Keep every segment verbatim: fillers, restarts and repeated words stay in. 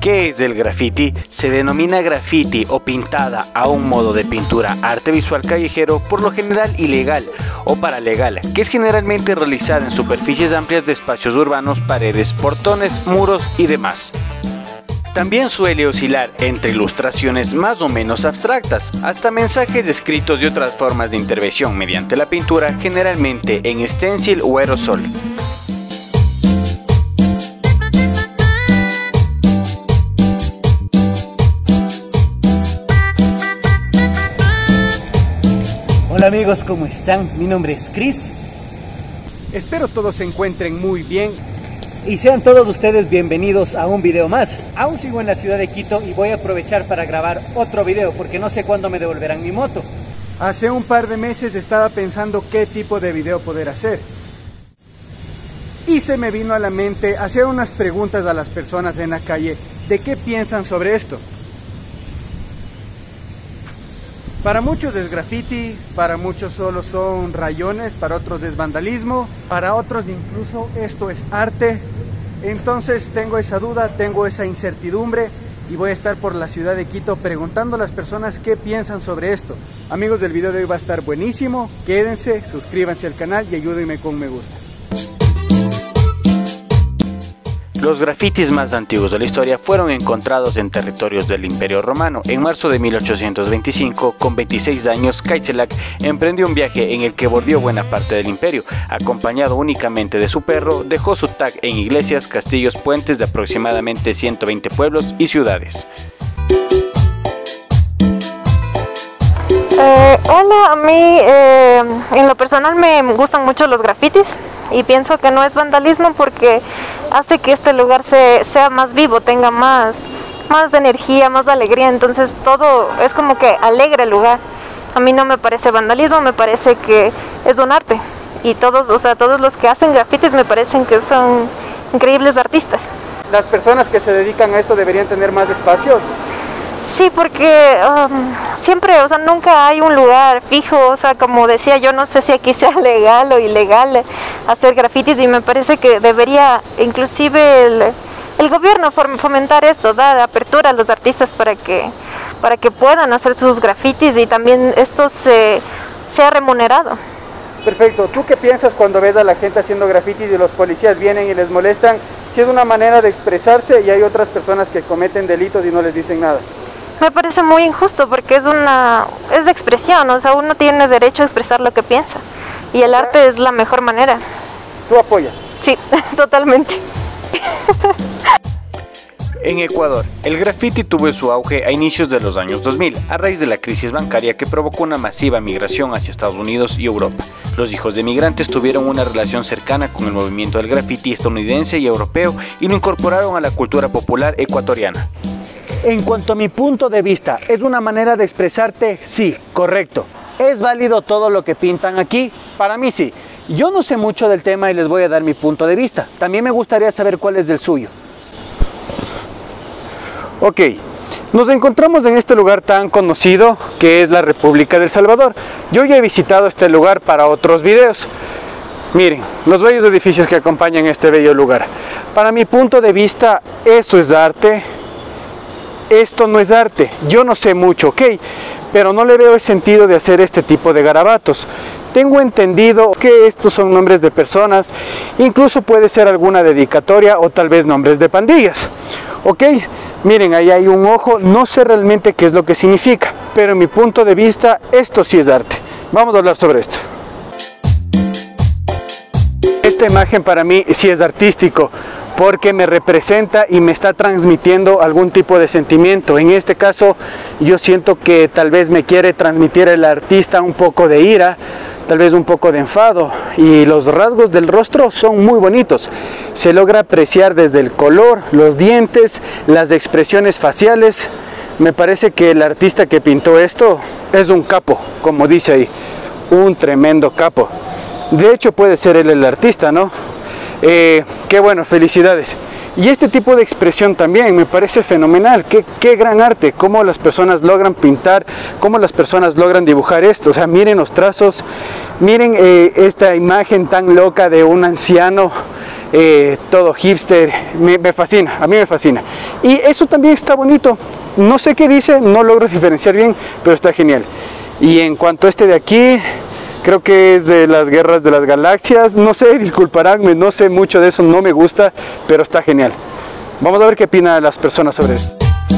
¿Qué es el graffiti? Se denomina graffiti o pintada a un modo de pintura arte visual callejero, por lo general ilegal o paralegal, que es generalmente realizada en superficies amplias de espacios urbanos, paredes, portones, muros y demás. También suele oscilar entre ilustraciones más o menos abstractas, hasta mensajes escritos y otras formas de intervención mediante la pintura, generalmente en stencil o aerosol. Hola amigos, ¿cómo están? Mi nombre es Chris. Espero todos se encuentren muy bien y sean todos ustedes bienvenidos a un video más. Aún sigo en la ciudad de Quito y voy a aprovechar para grabar otro video porque no sé cuándo me devolverán mi moto. Hace un par de meses estaba pensando qué tipo de video poder hacer y se me vino a la mente hacer unas preguntas a las personas en la calle de qué piensan sobre esto. Para muchos es graffiti, para muchos solo son rayones, para otros es vandalismo, para otros incluso esto es arte. Entonces tengo esa duda, tengo esa incertidumbre y voy a estar por la ciudad de Quito preguntando a las personas qué piensan sobre esto. Amigos, del video de hoy va a estar buenísimo, quédense, suscríbanse al canal y ayúdenme con me gusta. Los grafitis más antiguos de la historia fueron encontrados en territorios del Imperio Romano. En marzo de mil ochocientos veinticinco, con veintiséis años, Kaitzelak emprendió un viaje en el que bordeó buena parte del imperio. Acompañado únicamente de su perro, dejó su tag en iglesias, castillos, puentes de aproximadamente ciento veinte pueblos y ciudades. Eh, hola, a mí eh, en lo personal me gustan mucho los grafitis y pienso que no es vandalismo porque hace que este lugar se, sea más vivo, tenga más, más energía, más alegría, entonces todo es como que alegra el lugar. A mí no me parece vandalismo, me parece que es un arte y todos, o sea, todos los que hacen grafitis me parecen que son increíbles artistas. ¿Las personas que se dedican a esto deberían tener más espacios? Sí, porque um, siempre, o sea, nunca hay un lugar fijo, o sea, como decía, yo no sé si aquí sea legal o ilegal hacer grafitis y me parece que debería inclusive el, el gobierno fomentar esto, dar apertura a los artistas para que, para que puedan hacer sus grafitis y también esto se, sea remunerado. Perfecto, ¿tú qué piensas cuando ves a la gente haciendo grafitis y los policías vienen y les molestan? Si es una manera de expresarse y hay otras personas que cometen delitos y no les dicen nada. Me parece muy injusto porque es una es de expresión, o sea, uno tiene derecho a expresar lo que piensa y el arte es la mejor manera. ¿Tú apoyas? Sí, totalmente. En Ecuador, el graffiti tuvo su auge a inicios de los años dos mil, a raíz de la crisis bancaria que provocó una masiva migración hacia Estados Unidos y Europa. Los hijos de migrantes tuvieron una relación cercana con el movimiento del graffiti estadounidense y europeo y lo incorporaron a la cultura popular ecuatoriana. En cuanto a mi punto de vista, ¿es una manera de expresarte? Sí, correcto. ¿Es válido todo lo que pintan aquí? Para mí sí. Yo no sé mucho del tema y les voy a dar mi punto de vista. También me gustaría saber cuál es el suyo. Ok, nos encontramos en este lugar tan conocido que es la República del Salvador. Yo ya he visitado este lugar para otros videos. Miren, los bellos edificios que acompañan este bello lugar. Para mi punto de vista, eso es arte. Esto no es arte, yo no sé mucho, ok, pero no le veo el sentido de hacer este tipo de garabatos. Tengo entendido que estos son nombres de personas, incluso puede ser alguna dedicatoria o tal vez nombres de pandillas, ok. Miren, ahí hay un ojo, no sé realmente qué es lo que significa, pero en mi punto de vista, esto sí es arte. Vamos a hablar sobre esto. Esta imagen para mí sí es artístico, porque me representa y me está transmitiendo algún tipo de sentimiento. En este caso yo siento que tal vez me quiere transmitir el artista un poco de ira, tal vez un poco de enfado, y los rasgos del rostro son muy bonitos. Se logra apreciar desde el color, los dientes, las expresiones faciales. Me parece que el artista que pintó esto es un capo, como dice ahí, un tremendo capo. De hecho puede ser él el artista, ¿no? Eh, qué bueno, felicidades. Y este tipo de expresión también me parece fenomenal. Qué, qué gran arte, cómo las personas logran pintar, cómo las personas logran dibujar esto. O sea, miren los trazos, miren eh, esta imagen tan loca de un anciano eh, todo hipster, me, me fascina, a mí me fascina. Y eso también está bonito, no sé qué dice, no logro diferenciar bien, pero está genial. Y en cuanto a este de aquí, creo que es de las guerras de las galaxias, no sé, disculparánme, no sé mucho de eso, no me gusta, pero está genial. Vamos a ver qué opinan las personas sobre esto.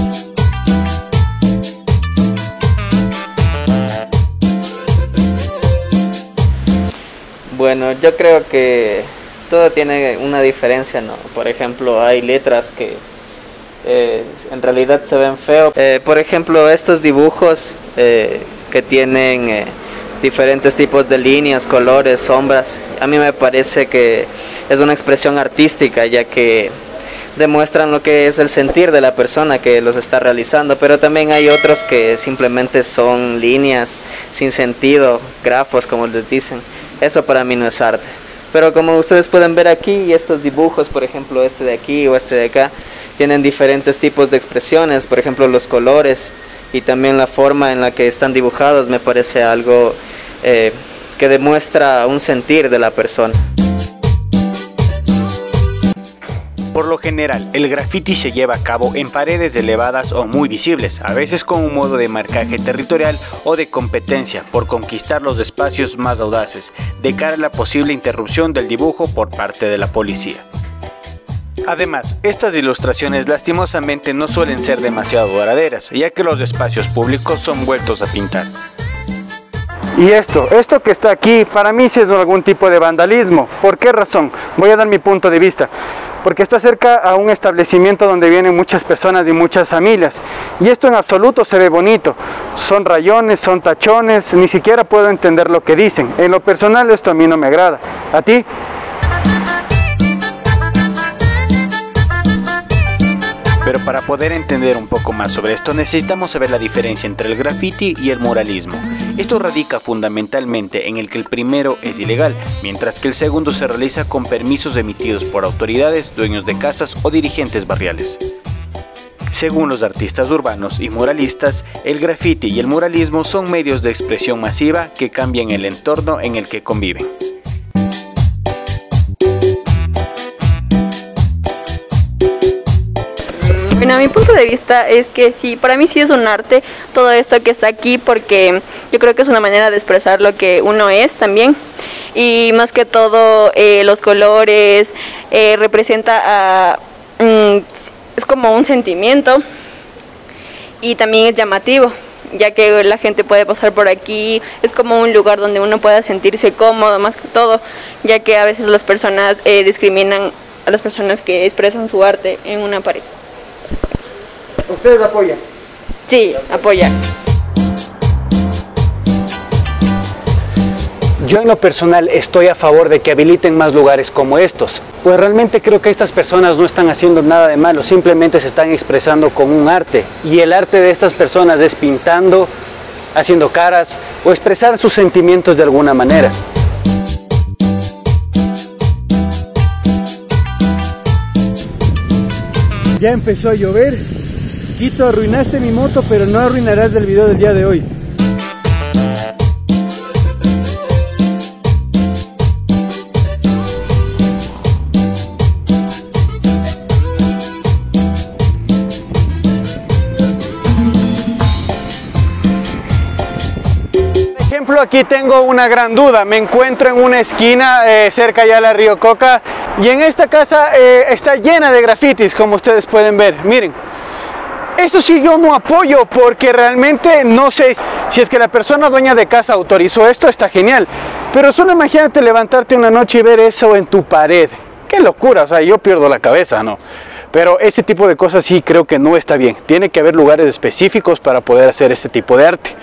Bueno, yo creo que todo tiene una diferencia, ¿no? Por ejemplo, hay letras que eh, en realidad se ven feos. Eh, por ejemplo, estos dibujos eh, que tienen eh, diferentes tipos de líneas, colores, sombras, a mí me parece que es una expresión artística, ya que demuestran lo que es el sentir de la persona que los está realizando, pero también hay otros que simplemente son líneas sin sentido, grafos como les dicen. Eso para mí no es arte. Pero como ustedes pueden ver aquí, estos dibujos, por ejemplo este de aquí o este de acá, tienen diferentes tipos de expresiones, por ejemplo los colores y también la forma en la que están dibujados me parece algo eh, que demuestra un sentir de la persona. Por lo general, el graffiti se lleva a cabo en paredes elevadas o muy visibles, a veces con un modo de marcaje territorial o de competencia por conquistar los espacios más audaces, de cara a la posible interrupción del dibujo por parte de la policía. Además, estas ilustraciones lastimosamente no suelen ser demasiado duraderas, ya que los espacios públicos son vueltos a pintar. Y esto, esto que está aquí, para mí sí es algún tipo de vandalismo. ¿Por qué razón? Voy a dar mi punto de vista. Porque está cerca a un establecimiento donde vienen muchas personas y muchas familias. Y esto en absoluto se ve bonito. Son rayones, son tachones, ni siquiera puedo entender lo que dicen. En lo personal esto a mí no me agrada. ¿A ti? Pero para poder entender un poco más sobre esto necesitamos saber la diferencia entre el graffiti y el muralismo. Esto radica fundamentalmente en el que el primero es ilegal, mientras que el segundo se realiza con permisos emitidos por autoridades, dueños de casas o dirigentes barriales. Según los artistas urbanos y muralistas, el graffiti y el muralismo son medios de expresión masiva que cambian el entorno en el que conviven. Bueno, mi punto de vista es que sí, para mí sí es un arte todo esto que está aquí, porque yo creo que es una manera de expresar lo que uno es también, y más que todo eh, los colores, eh, representa a, mm, es como un sentimiento y también es llamativo, ya que la gente puede pasar por aquí, es como un lugar donde uno pueda sentirse cómodo más que todo, ya que a veces las personas eh, discriminan a las personas que expresan su arte en una pared. ¿Ustedes apoyan? Sí, apoyar. Yo en lo personal estoy a favor de que habiliten más lugares como estos, pues realmente creo que estas personas no están haciendo nada de malo, simplemente se están expresando con un arte, y el arte de estas personas es pintando, haciendo caras o expresar sus sentimientos de alguna manera. Ya empezó a llover. Quito, arruinaste mi moto, pero no arruinarás el video del día de hoy. Por ejemplo, aquí tengo una gran duda. Me encuentro en una esquina eh, cerca ya de la Río Coca, y en esta casa eh, está llena de grafitis, como ustedes pueden ver. Miren. Eso sí yo no apoyo, porque realmente no sé si es que la persona dueña de casa autorizó esto, está genial. Pero solo imagínate levantarte una noche y ver eso en tu pared. ¡Qué locura! O sea, yo pierdo la cabeza, ¿no? Pero ese tipo de cosas sí creo que no está bien. Tiene que haber lugares específicos para poder hacer este tipo de arte.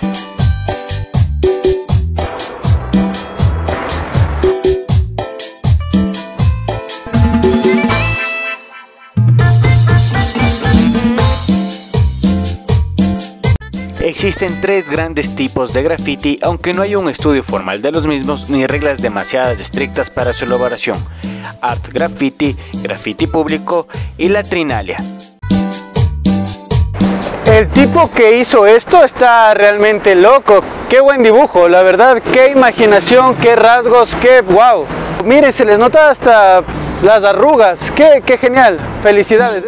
Existen tres grandes tipos de graffiti, aunque no hay un estudio formal de los mismos ni reglas demasiado estrictas para su elaboración: art graffiti, graffiti público y latrinalia. El tipo que hizo esto está realmente loco. Qué buen dibujo, la verdad, qué imaginación, qué rasgos, qué wow. Miren, se les nota hasta las arrugas. Qué, qué genial, felicidades.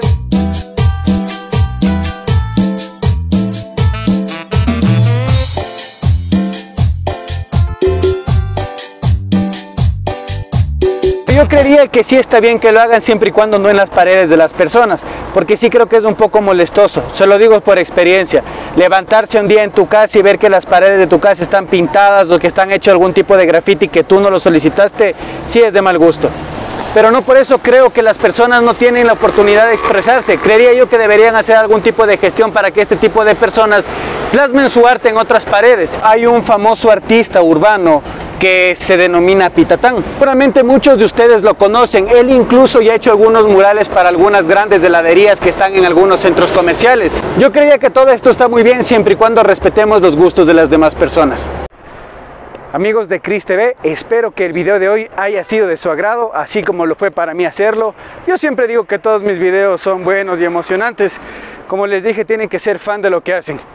Yo creería que sí está bien que lo hagan siempre y cuando no en las paredes de las personas, porque sí creo que es un poco molestoso, se lo digo por experiencia. Levantarse un día en tu casa y ver que las paredes de tu casa están pintadas o que están hecho algún tipo de graffiti que tú no lo solicitaste, sí es de mal gusto. Pero no por eso creo que las personas no tienen la oportunidad de expresarse. Creería yo que deberían hacer algún tipo de gestión para que este tipo de personas plasmen su arte en otras paredes. Hay un famoso artista urbano que se denomina Pitatán. Seguramente muchos de ustedes lo conocen. Él incluso ya ha hecho algunos murales para algunas grandes heladerías que están en algunos centros comerciales. Yo creía que todo esto está muy bien siempre y cuando respetemos los gustos de las demás personas. Amigos de Cris T V, espero que el video de hoy haya sido de su agrado, así como lo fue para mí hacerlo. Yo siempre digo que todos mis videos son buenos y emocionantes. Como les dije, tienen que ser fan de lo que hacen.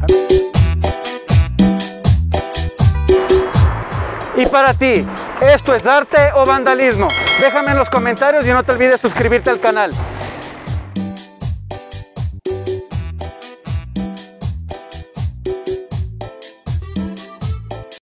Y para ti, ¿esto es arte o vandalismo? Déjame en los comentarios y no te olvides suscribirte al canal.